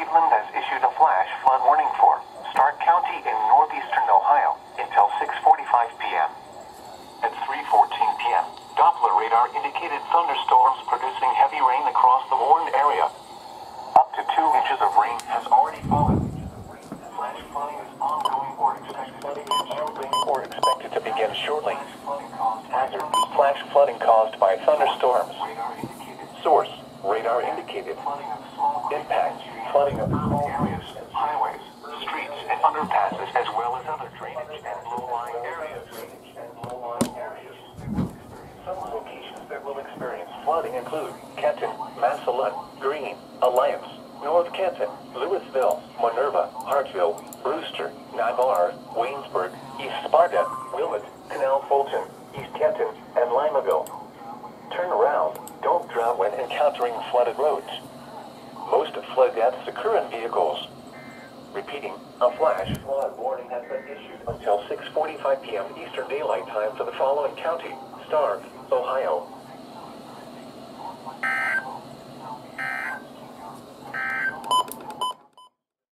Cleveland has issued a flash flood warning for Stark County in northeastern Ohio until 6:45 p.m. At 3:14 p.m., Doppler radar indicated thunderstorms producing heavy rain across the warned area. Up to 2 inches of rain has already fallen. Flash flooding is ongoing or expected to begin shortly. Hazard: flash flooding caused by thunderstorms. Source: radar indicated. Impact: flooding of small areas, highways, streets, and underpasses, as well as other drainage and low-lying areas. Some locations that will experience flooding include Kenton, Massillon, Greene, Alliance, North Kenton, Louisville, Minerva, Hartville, Brewster, Navarre, Waynesburg, East Sparta, Wilmot, Canal Fulton, East Kenton, and Limaville. Turn around. Don't drown when encountering flooded roads. Most flood deaths occur in vehicles. Repeating, a flash flood warning has been issued until 6:45 p.m. Eastern Daylight Time for the following county: Stark, Ohio,